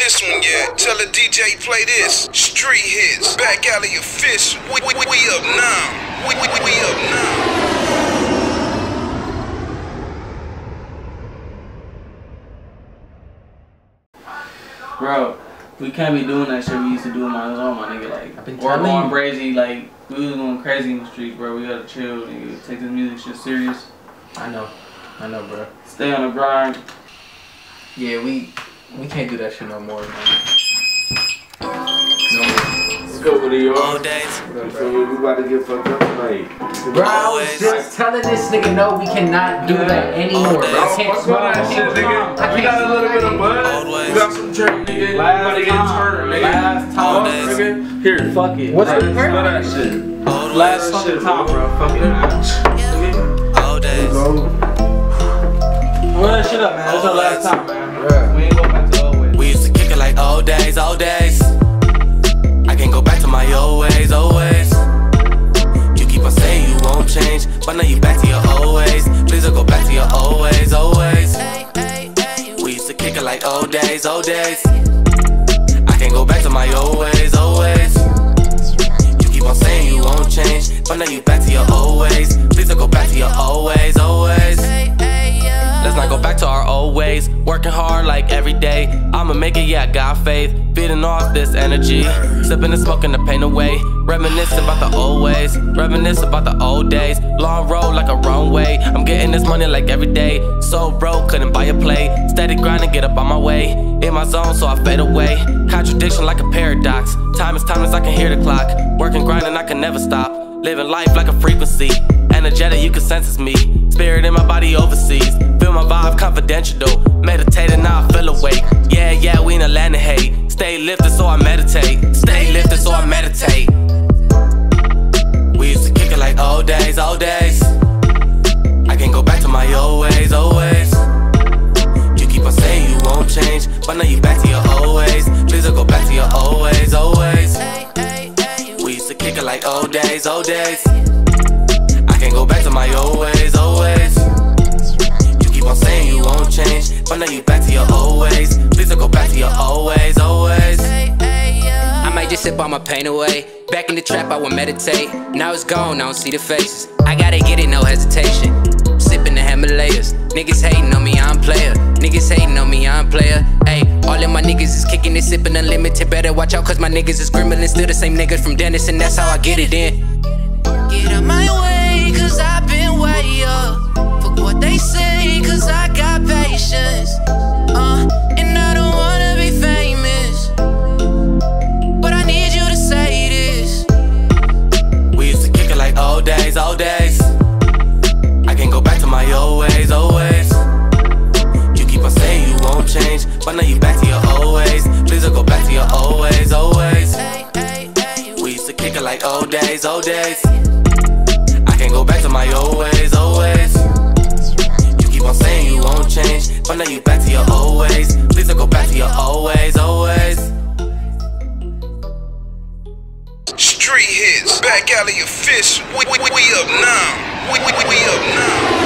this one yet, tell the DJ play this. Street hits, back alley official. We up now. We up now. Bro, we can't be doing that shit we used to do in my zone, my nigga. Like, we're going crazy. Like, we was going crazy in the streets, bro. We gotta chill, nigga. Take this music shit serious. I know, bro. Stay on the grind. Yeah, we can't do that shit no more, man. No more. Let's go with you all. Days. We about to get fucked up tonight. Bro, I was just telling this nigga, no, we cannot do that anymore, bro. I can't smoke that shit, nigga. We got a little bit of bud. We got some drink, nigga. Last to get turned, nigga. Last time, nigga. Here, fuck it. What's the smell that shit? Last fucking time, bro. Fuck it. All days. Roll that shit up, man. That's our last time, man. We ain't going back to old ways. We used to kick it like old days, old days. I can't go back to my old ways, old ways. You keep on saying you won't change, but now you back to your old ways. Please don't go back to your old ways, old ways. We used to kick it like old days, old days. I can't go back to my old ways, old ways. You keep on saying you won't change, but now you back to your old ways. Please don't go back to your old ways, old ways. Let's not go back to our old ways. Working hard like every day. I'ma make it, yeah, I got faith. Feeding off this energy. Sipping and smoking the pain away. Reminiscing about the old ways. Reminisce about the old days. Long road like a runway. I'm getting this money like every day. So broke, couldn't buy a plate. Steady grinding, get up on my way. In my zone, so I fade away. Contradiction like a paradox. Time is timeless, I can hear the clock. Working, grinding, I can never stop. Living life like a frequency. Energetic, you can sense it's me. Spirit in my body overseas. Feel my vibe confidential though. Meditating, now I feel awake. Yeah, we in a land of hate. Stay lifted, so I meditate. Stay lifted, so I meditate. We used to kick it like old days, old days. I can't go back to my old ways, old ways. You keep on saying you won't change, but now you back to your old ways. Please don't go back to your old ways, old ways. We used to kick it like old days, old days. I can't go back to my old ways, old ways. You keep on saying you won't change, but now you back to your old ways. Please don't go back to your old ways, old ways. I might just sip all my pain away. Back in the trap, I would meditate. Now it's gone, I don't see the faces. I gotta get it, no hesitation. Sipping the Himalayas. Niggas hating on me, I'm player. Niggas hating on me, I'm player. Ayy, all of my niggas is kicking it, sipping unlimited. Better watch out, cause my niggas is gremlin. Still the same niggas from Dennis, and that's how I get it in. Get out my way, cause I've been way up. Fuck what they say, cause I got patience. And I don't wanna be famous, but I need you to say this. We used to kick it like old days, old days. I can't go back to my old ways, old ways. You keep on saying you won't change, but now you back to your old ways. Please don't go back to your old ways, old ways. We used to kick it like old days, old days. I can't go back to my old ways, old ways. You keep on saying you won't change, but now you back to your old ways. Please don't go back to your old ways, old ways. Street hits, back alley official. We up now. We up now.